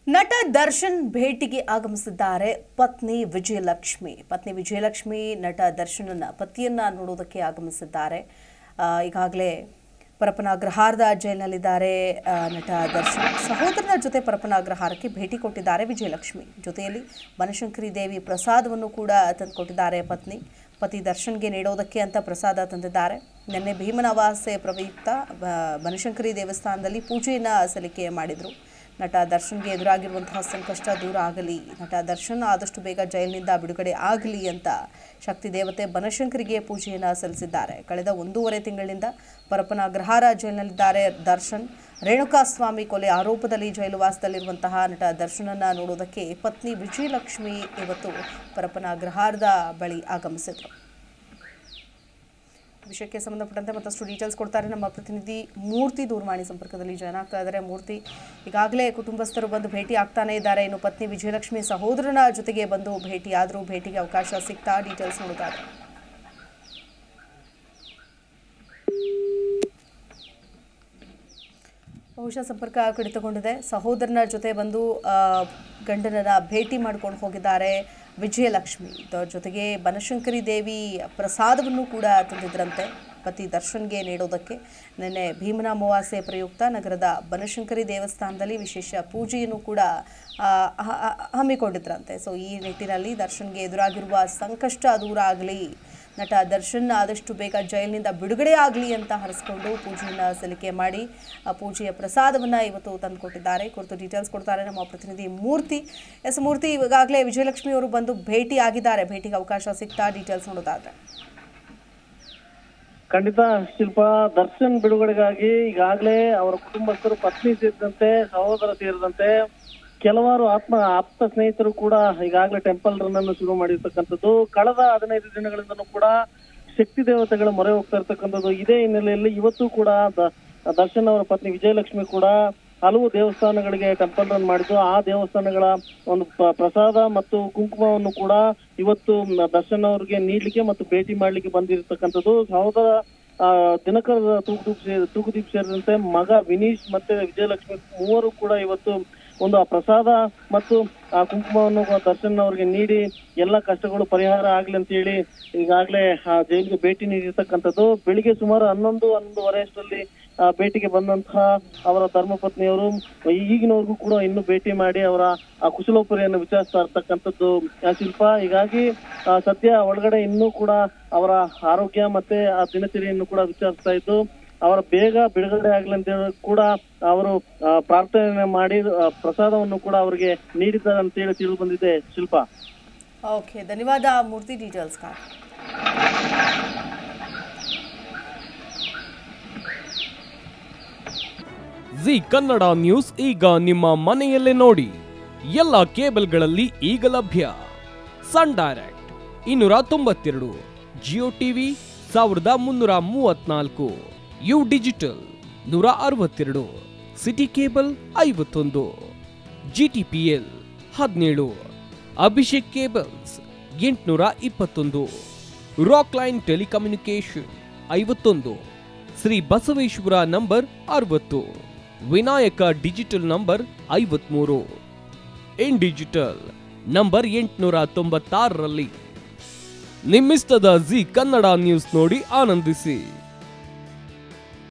ನಟ ದರ್ಶನ್ ಭೇಟಿಗೆ ಆಗಮಿಸಿದ್ದಾರೆ ಪತ್ನಿ ವಿಜಯಲಕ್ಷ್ಮಿ ನಟ ದರ್ಶನನ ಪತಿಯನ್ನ ನೋಡೋದಕ್ಕೆ ಆಗಮಿಸಿದ್ದಾರೆ. ಈಗಾಗಲೇ ಪರಪ್ಪನ ಅಗ್ರಹಾರದ ಜೈಲಿನಲ್ಲಿದ್ದಾರೆ ನಟ ದರ್ಶನ್. ಸಹೋದರನ ಜೊತೆ ಪರಪ್ಪನ ಅಗ್ರಹಾರಕ್ಕೆ ಭೇಟಿ ಕೊಟ್ಟಿದ್ದಾರೆ ವಿಜಯಲಕ್ಷ್ಮಿ. ಜೊತೆಯಲ್ಲಿ ಬನಶಂಕರಿ ದೇವಿ ಪ್ರಸಾದವನ್ನು ಕೂಡ ತಂದುಕೊಟ್ಟಿದ್ದಾರೆ ಪತಿ ದರ್ಶನ್ಗೆ ನೀಡೋದಕ್ಕೆ ಅಂತ ಪ್ರಸಾದ ತಂದಿದ್ದಾರೆ. ನಿನ್ನೆ ಭೀಮನ ಅಮಾವಾಸ್ಯೆ ಪ್ರಯುಕ್ತ ಬನಶಂಕರಿ ದೇವಸ್ಥಾನದಲ್ಲಿ ಪೂಜೆಯನ್ನು ಸಲ್ಲಿಕೆ ಮಾಡಿದರು. ನಟ ದರ್ಶನ್ಗೆ ಎದುರಾಗಿರುವಂತಹ ಸಂಕಷ್ಟ ದೂರ ಆಗಲಿ, ನಟ ದರ್ಶನ್ ಆದಷ್ಟು ಬೇಗ ಜೈಲಿನಿಂದ ಬಿಡುಗಡೆ ಆಗಲಿ ಅಂತ ಶಕ್ತಿ ದೇವತೆ ಬನಶಂಕರಿಗೆ ಪೂಜೆಯನ್ನು ಸಲ್ಲಿಸಿದ್ದಾರೆ. ಕಳೆದ 1.5 ತಿಂಗಳಿನಿಂದ ಪರಪ್ಪನ ಅಗ್ರಹಾರ ಜೈಲಿನಲ್ಲಿದ್ದಾರೆ ದರ್ಶನ್. ರೇಣುಕಾಸ್ವಾಮಿ ಕೊಲೆ ಆರೋಪದಲ್ಲಿ ಜೈಲುವಾಸದಲ್ಲಿರುವಂತಹ ನಟ ದರ್ಶನನ್ನ ನೋಡೋದಕ್ಕೆ ಪತ್ನಿ ವಿಜಯಲಕ್ಷ್ಮಿ ಇವತ್ತು ಪರಪ್ಪನ ಅಗ್ರಹಾರದ ಬಳಿ ಆಗಮಿಸಿದರು. ವಿಷಯಕ್ಕೆ ಸಂಬಂಧಪಟ್ಟಂತೆ ಮತ್ತಷ್ಟು ಡೀಟೇಲ್ಸ್ ಕೊಡ್ತಾರೆ ನಮ್ಮ ಪ್ರತಿನಿಧಿ ಮೂರ್ತಿ. ದೂರವಾಣಿ ಸಂಪರ್ಕದಲ್ಲಿ ಜಾಯ್ನ್ ಆಗ್ತಾ ಇದ್ದಾರೆ. ಮೂರ್ತಿ, ಈಗಾಗಲೇ ಕುಟುಂಬಸ್ಥರು ಬಂದು ಭೇಟಿ ಆಗ್ತಾನೆ ಇದ್ದಾರೆ. ಇನ್ನು ಪತ್ನಿ ವಿಜಯಲಕ್ಷ್ಮಿ ಸಹೋದರನ ಜೊತೆಗೆ ಬಂದು ಭೇಟಿಗೆ ಅವಕಾಶ ಸಿಗ್ತಾ ಡೀಟೇಲ್ಸ್ ನೋಡ್ತಾರೆ. ಬಹುಶಃ ಸಂಪರ್ಕ ಕಡಿತಗೊಂಡಿದೆ. ಸಹೋದರನ ಜೊತೆ ಬಂದು ಗಂಡನನ್ನ ಭೇಟಿ ಮಾಡ್ಕೊಂಡು ಹೋಗಿದ್ದಾರೆ ವಿಜಯಲಕ್ಷ್ಮಿ. ಜೊತೆಗೆ ಬನಶಂಕರಿ ದೇವಿ ಪ್ರಸಾದವನ್ನು ಕೂಡ ತಂದಿದ್ರಂತೆ ಪತಿ ದರ್ಶನ್ಗೆ ನೀಡೋದಕ್ಕೆ. ನಿನ್ನೆ ಭೀಮನ ಅಮಾವಾಸ್ಯೆ ಪ್ರಯುಕ್ತ ನಗರದ ಬನಶಂಕರಿ ದೇವಸ್ಥಾನದಲ್ಲಿ ವಿಶೇಷ ಪೂಜೆಯನ್ನು ಕೂಡ ಹಮ್ಮಿಕೊಂಡಿದ್ರಂತೆ. ಸೊ ಈ ನಿಟ್ಟಿನಲ್ಲಿ ದರ್ಶನ್ಗೆ ಎದುರಾಗಿರುವ ಸಂಕಷ್ಟ ದೂರ ಆಗಲಿ, ನಟ ದರ್ಶನ್ ಆದಷ್ಟು ಬೇಗ ಜೈಲಿನಿಂದ ಬಿಡುಗಡೆ ಆಗಲಿ ಅಂತ ಹರಿಸ್ಕೊಂಡು ಪೂಜೆಯನ್ನು ಸಲ್ಲಿಕೆ ಮಾಡಿ ಪೂಜೆಯ ಪ್ರಸಾದವನ್ನು ಇವತ್ತು ತಂದುಕೊಟ್ಟಿದ್ದಾರೆ. ಕುರಿತು ಡೀಟೇಲ್ಸ್ ಕೊಡ್ತಾರೆ ನಮ್ಮ ಪ್ರತಿನಿಧಿ ಮೂರ್ತಿ. ಮೂರ್ತಿ, ಈಗಾಗಲೇ ವಿಜಯಲಕ್ಷ್ಮಿ ಅವರು ಬಂದು ಭೇಟಿ ಆಗಿದ್ದಾರೆ. ಭೇಟಿಗೆ ಅವಕಾಶ ಸಿಗ್ತಾ ಡೀಟೇಲ್ಸ್ ನೋಡೋದಾದ್ರೆ? ಖಂಡಿತ ಶಿಲ್ಪಾ, ದರ್ಶನ್ ಬಿಡುಗಡೆಗಾಗಿ ಈಗಾಗಲೇ ಅವರ ಕುಟುಂಬಸ್ಥರು, ಪತ್ನಿ ಸೇರಿದಂತೆ ಸಹೋದರ ಸೇರಿದಂತೆ ಕೆಲವಾರು ಆಪ್ತ ಸ್ನೇಹಿತರು ಕೂಡ ಈಗಾಗಲೇ ಟೆಂಪಲ್ ರನ್ ಅನ್ನು ಶುರು ಮಾಡಿರ್ತಕ್ಕಂಥದ್ದು. ಕಳೆದ 15 ದಿನಗಳಿಂದಲೂ ಕೂಡ ಶಕ್ತಿ ದೇವತೆಗಳ ಮೊರೆ ಹೋಗ್ತಾ ಇರ್ತಕ್ಕಂಥದ್ದು. ಇದೇ ಹಿನ್ನೆಲೆಯಲ್ಲಿ ಇವತ್ತು ಕೂಡ ದರ್ಶನ್ ಅವರ ಪತ್ನಿ ವಿಜಯಲಕ್ಷ್ಮಿ ಕೂಡ ಹಲವು ದೇವಸ್ಥಾನಗಳಿಗೆ ಟೆಂಪಲ್ ರನ್ ಮಾಡಿದ್ದು. ಆ ದೇವಸ್ಥಾನಗಳ ಒಂದು ಪ್ರಸಾದ ಮತ್ತು ಕುಂಕುಮವನ್ನು ಕೂಡ ಇವತ್ತು ದರ್ಶನ್ ಅವರಿಗೆ ನೀಡ್ಲಿಕ್ಕೆ ಮತ್ತು ಭೇಟಿ ಮಾಡ್ಲಿಕ್ಕೆ ಬಂದಿರತಕ್ಕಂಥದ್ದು. ಸಹೋದರ ದಿನಕರ್ ತೂಗುದೀಪ್ ಸೇರಿದಂತೆ ಮಗ ವಿನೀಶ್ ಮತ್ತೆ ವಿಜಯಲಕ್ಷ್ಮಿ ಮೂವರು ಕೂಡ ಇವತ್ತು ಒಂದು ಆ ಪ್ರಸಾದ ಮತ್ತು ಆ ಕುಂಕುಮವನ್ನು ದರ್ಶನ್ ಅವರಿಗೆ ನೀಡಿ ಎಲ್ಲ ಕಷ್ಟಗಳು ಪರಿಹಾರ ಆಗ್ಲಿ ಅಂತ ಹೇಳಿ ಈಗಾಗಲೇ ಆ ಜೈಲಿಗೆ ಭೇಟಿ ನೀಡಿರ್ತಕ್ಕಂಥದ್ದು. ಬೆಳಿಗ್ಗೆ ಸುಮಾರು 11:30 ಅಷ್ಟರಲ್ಲಿ ಭೇಟಿಗೆ ಬಂದಂತಹ ಅವರ ಧರ್ಮಪತ್ನಿಯವರು ಈಗಿನವರೆಗೂ ಕೂಡ ಇನ್ನೂ ಭೇಟಿ ಮಾಡಿ ಅವರ ಆ ಕುಶಲೋಪರಿಯನ್ನು ವಿಚಾರಿಸ್ತಾ ಇರ್ತಕ್ಕಂಥದ್ದು ಶಿಲ್ಪ. ಹೀಗಾಗಿ ಸದ್ಯ ಒಳಗಡೆ ಇನ್ನೂ ಕೂಡ ಅವರ ಆರೋಗ್ಯ ಮತ್ತೆ ಆ ದಿನಚರಿಯನ್ನು ಕೂಡ ವಿಚಾರಿಸ್ತಾ ಇದ್ದು ಅವರ ಬೇಗ ಬಿಡುಗಡೆ ಆಗ್ಲಿ ಅಂತ ಕೂಡ ಅವರು ಪ್ರಾರ್ಥನೆ ಮಾಡಿ ಪ್ರಸಾದವನ್ನು ಕೂಡ ಅವರಿಗೆ ನೀಡಿದ್ದಾರೆ ಅಂತ ಹೇಳಿ ತಿಳಿದು ಬಂದಿದೆ ಶಿಲ್ಪ. ಓಕೆ, ಧನ್ಯವಾದ ಮೂರ್ತಿ ಡೀಟೇಲ್ಸ್. ಜಿ ಕನ್ನಡ ನ್ಯೂಸ್ ಈಗ ನಿಮ್ಮ ಮನೆಯಲ್ಲೇ ನೋಡಿ. ಎಲ್ಲ ಕೇಬಲ್ಗಳಲ್ಲಿ ಈಗ ಲಭ್ಯ. Sun Direct 292, Jio TV 1334, U digital 162, city cable 51, GTPL 17, Abhishek cables 821, Rockline telecommunication 51, Shri Basaveshwara number 60, Vinayaka digital number 53, in digital number 896ರಲ್ಲಿ. ನಿಮ್ಮಿಸ್ತದ ಜಿ ಕನ್ನಡ ನ್ಯೂಸ್ ನೋಡಿ ಆನಂದಿಸಿ.